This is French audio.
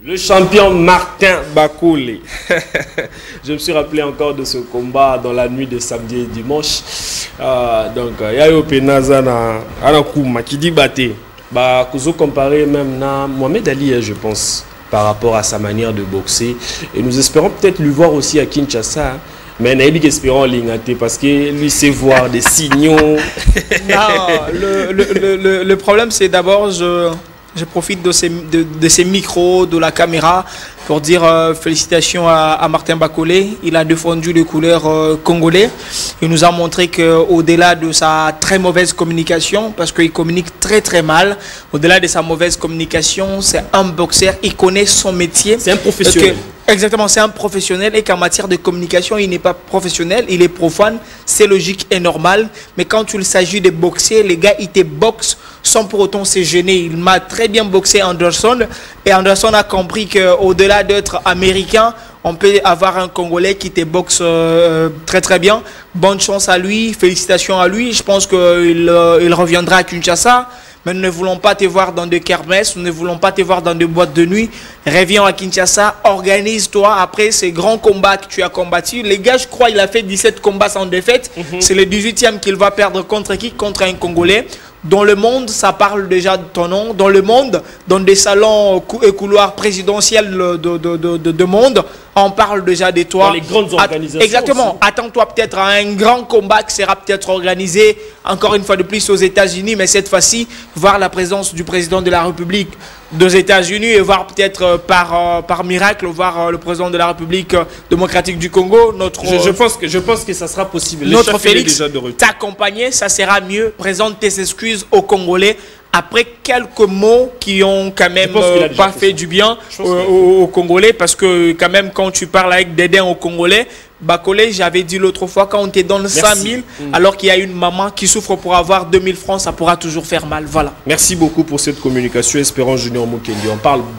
Le champion Martin Bakoulé. Je me suis rappelé encore de ce combat dans la nuit de samedi et dimanche. Donc, il y a eu Penaza na Kouma qui dit baté. Bah, vous comparez même à Mohamed Ali, je pense, par rapport à sa manière de boxer. Et nous espérons peut-être lui voir aussi à Kinshasa. Mais nous espérons l'ingate parce que lui sait voir des signaux. Non, le problème c'est d'abord je profite de ces micros, de la caméra pour dire félicitations à Martin Bakoulé. Il a défendu les couleurs congolais. Il nous a montré qu'au-delà de sa très mauvaise communication, parce qu'il communique très mal, au-delà de sa mauvaise communication, c'est un boxeur, il connaît son métier. C'est un professionnel. Exactement, c'est un professionnel et qu'en matière de communication, il n'est pas professionnel, il est profane, c'est logique et normal. Mais quand il s'agit de boxer, les gars, ils te boxent sans pour autant se gêner. Il m'a très bien boxé Anderson et Anderson a compris qu'au-delà d'être américain, on peut avoir un Congolais qui te boxe très bien. Bonne chance à lui, félicitations à lui. Je pense qu'il reviendra à Kinshasa. Mais nous ne voulons pas te voir dans des kermesses, nous ne voulons pas te voir dans des boîtes de nuit. Reviens à Kinshasa, organise-toi après ces grands combats que tu as combattus. Les gars, je crois qu'il a fait 17 combats sans défaite. C'est le 18e qu'il va perdre contre qui? Contre un Congolais. Dans le monde, ça parle déjà de ton nom. Dans le monde, dans des salons et couloirs présidentiels de monde, on parle déjà de toi. Dans les grandes organisations. Exactement. Attends-toi peut-être à un grand combat qui sera peut-être organisé, encore une fois de plus, aux États-Unis, mais cette fois-ci, voir la présence du président de la République des États-Unis et voir peut-être par miracle, voir le président de la République démocratique du Congo. Je pense que ça sera possible. Notre Félix t'accompagner, ça sera mieux. Présente tes excuses aux Congolais. Après quelques mots qui ont quand même pas fait du bien aux Congolais, parce que quand même quand tu parles avec dédain aux Congolais, Bakoulé, j'avais dit l'autre fois, quand on te donne 100 000, alors qu'il y a une maman qui souffre pour avoir 2000 francs, ça pourra toujours faire mal. Voilà. Merci beaucoup pour cette communication. Espérons Junior Mokendi. On parle